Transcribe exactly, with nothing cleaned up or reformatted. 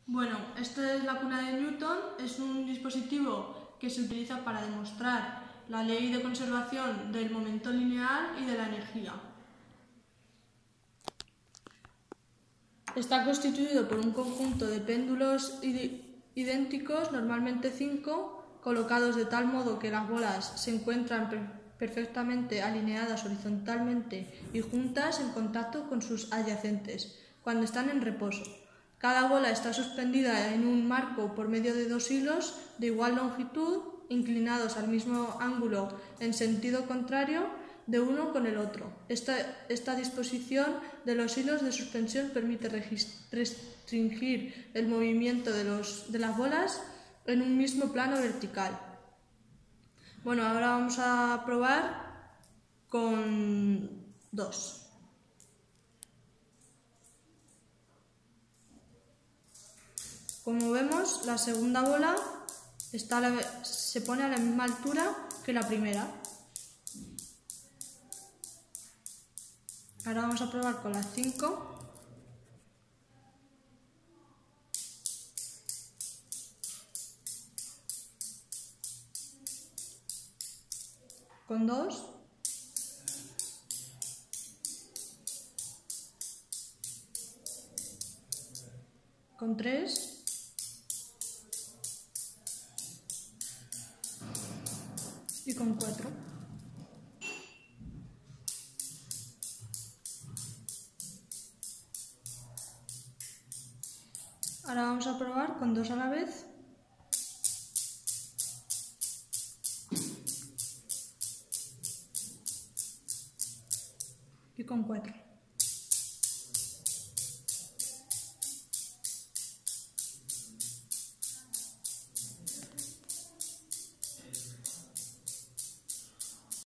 Bueno, esta es la cuna de Newton, es un dispositivo que se utiliza para demostrar la ley de conservación del momento lineal y de la energía. Está constituido por un conjunto de péndulos idénticos, normalmente cinco, colocados de tal modo que las bolas se encuentran perfectamente alineadas horizontalmente y juntas en contacto con sus adyacentes, cuando están en reposo. Cada bola está suspendida en un marco por medio de dos hilos de igual longitud, inclinados al mismo ángulo en sentido contrario de uno con el otro. Esta, esta disposición de los hilos de suspensión permite restringir el movimiento de, los, de las bolas en un mismo plano vertical. Bueno, ahora vamos a probar con dos. Como vemos, la segunda bola está la, se pone a la misma altura que la primera. Ahora vamos a probar con las cinco. Con dos. Con tres. Y con cuatro. Ahora vamos a probar con dos a la vez. Y con cuatro.